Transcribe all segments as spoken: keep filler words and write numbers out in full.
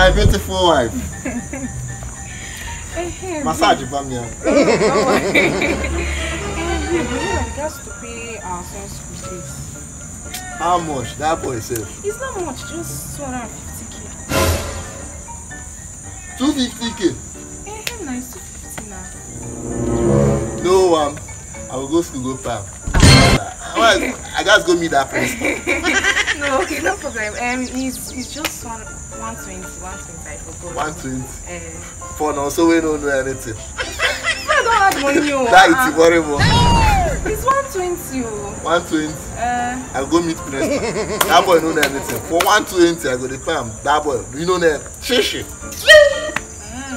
my beautiful wife. Massage for me. We got to pay our son's school fees. How much? That boy said. It's not much, just two hundred fifty k. two hundred fifty k? Eh, nice, two hundred fifty now. No, um, I will go school, go pam. Well, I gotta go meet that person. No, okay, no problem. Um, it's, it's just one, one twenty, one twenty, I forgot. one twenty? Uh, For now, so we don't know anything. I don't have money. That is horrible. It's one twenty. one twenty? Uh, I'll go meet principal. That boy don't know anything. For one twenty, I go to pam. That boy, you know that? Shishi. Mm.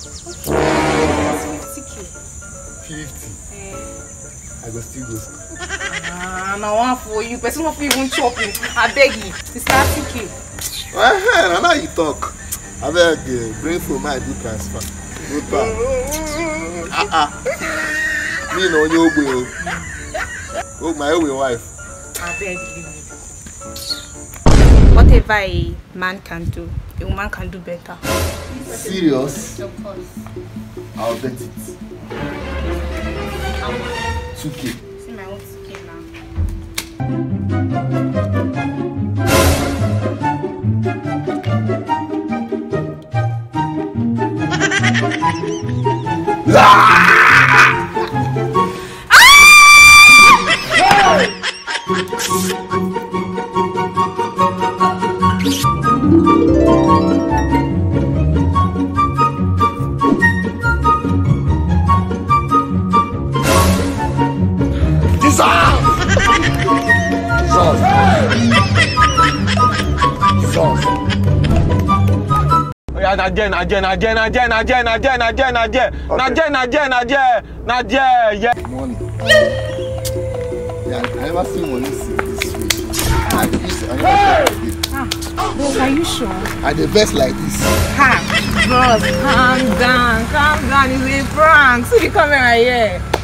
fifty k. fifty. Uh, I go still go school. Ah, now one for you. Person of you won't chop you. I beg you. It's thirty k. Well, I know you talk. I beg you. Bring for my do transfer. Go pam. Ah ah. Me no your boy. Oh, my own wife. I beg you. Whatever a man can do, a woman can do better. Serious? Of course. I'll bet it. two k. See my own two k now. Again, again, again, again, again, again, again, again, again, again, again, again, yeah. Money. Yeah, I never see money this way. I never see like this. Ah, bro, are you sure? I the best like this. Ha, bros, calm down, calm down. It's a prank. See the camera here.